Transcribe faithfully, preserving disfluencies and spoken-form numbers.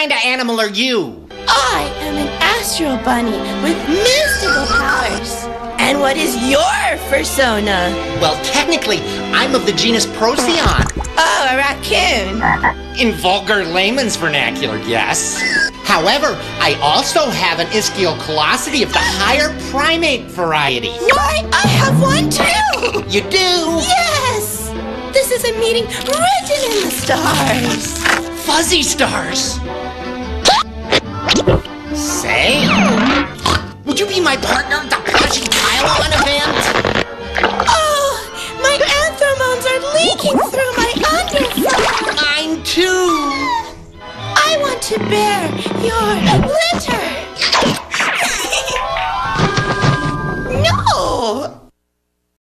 kind of animal are you? I am an astral bunny with mystical powers. And what is your persona? Well, technically, I'm of the genus Procyon. Oh, a raccoon. In vulgar layman's vernacular, yes. However, I also have an ischiocolosity of the higher primate variety. Why, I have one too! You do? Yes! This is a meeting written in the stars. Fuzzy stars. Say, would you be my partner at the Plushy Pylon event?